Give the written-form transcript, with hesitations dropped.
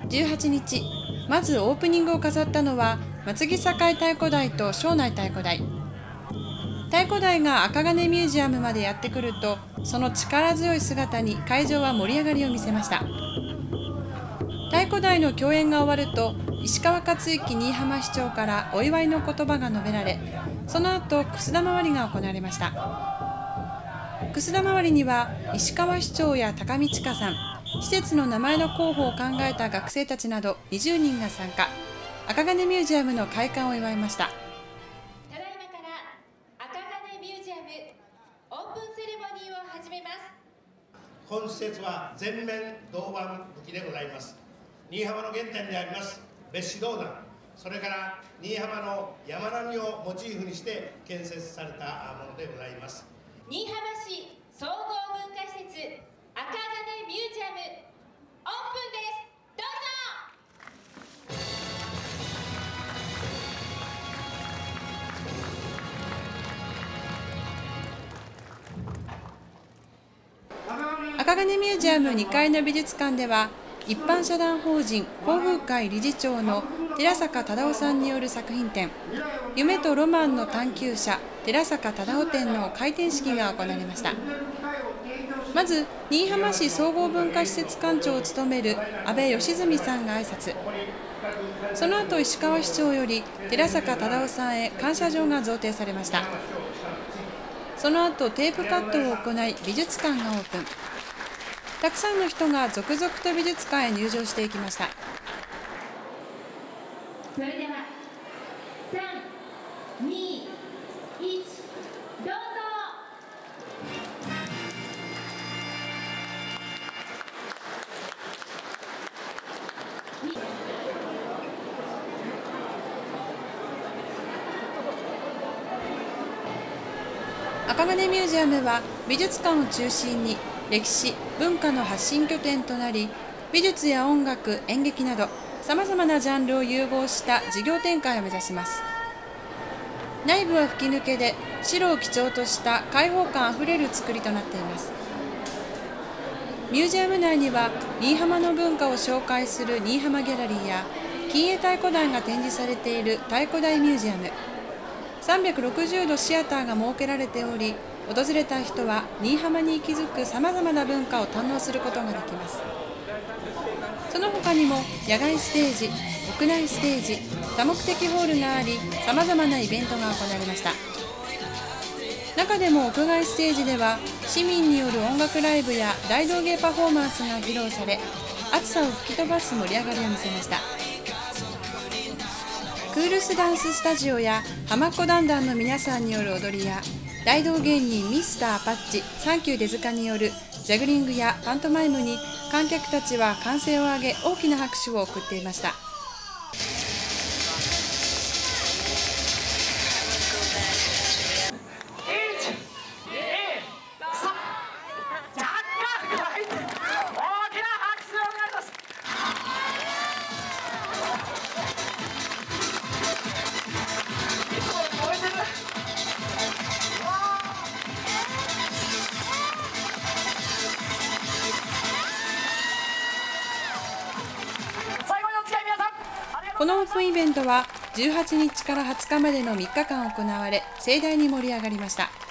18日、まずオープニングを飾ったのは松木栄太鼓台と庄内太鼓台。太鼓台が赤金ミュージアムまでやってくると、その力強い姿に会場は盛り上がりを見せました。太鼓台の共演が終わると、石川勝之新居浜市長からお祝いの言葉が述べられ、その後くす玉割りが行われました。くす玉割りには石川市長や高見千佳さん、施設の名前の候補を考えた学生たちなど20人が参加。赤金ミュージアムの開館を祝いました。 ただいまから赤金ミュージアムオープンセレモニーを始めます。 本施設は全面銅板葺きでございます。新居浜の原点であります別紙銅板、それから新居浜の山並みをモチーフにして建設されたものでございます。 新居浜市総合文化施設赤金ミュージアムオープンです。どうぞ。 赤金ミュージアム2階の美術館では、一般社団法人航風会理事長の寺坂忠夫さんによる作品展、夢とロマンの探求者寺坂忠夫展の開店式が行われました。まず、新居浜市総合文化施設館長を務める阿部義純さんが挨拶。その後、石川市長より寺坂忠夫さんへ感謝状が贈呈されました。その後、テープカットを行い、美術館がオープン。たくさんの人が続々と美術館へ入場していきました。 それでは3、2、1、どうぞ。 赤金ミュージアムは美術館を中心に歴史・文化の発信拠点となり、美術や音楽、演劇などさまざまなジャンルを融合した事業展開を目指します。内部は吹き抜けで白を基調とした開放感あふれる作りとなっています。ミュージアム内には新居浜の文化を紹介する新居浜ギャラリーや近衛太鼓台が展示されている太鼓台ミュージアム、360度シアターが設けられており、訪れた人は新居浜に息づくさまざまな文化を堪能することができます。その他にも野外ステージ、屋内ステージ、多目的ホールがあり、さまざまなイベントが行われました。中でも屋外ステージでは市民による音楽ライブや大道芸パフォーマンスが披露され、暑さを吹き飛ばす盛り上がりを見せました。クールスダンススタジオや浜っ子だんだんの皆さんによる踊りや、大道芸人ミスターアパッチ、サンキューデズカによるジャグリングやパントマイムに観客たちは歓声を上げ、大きな拍手を送っていました。このオープンイベントは18日から20日までの3日間行われ、盛大に盛り上がりました。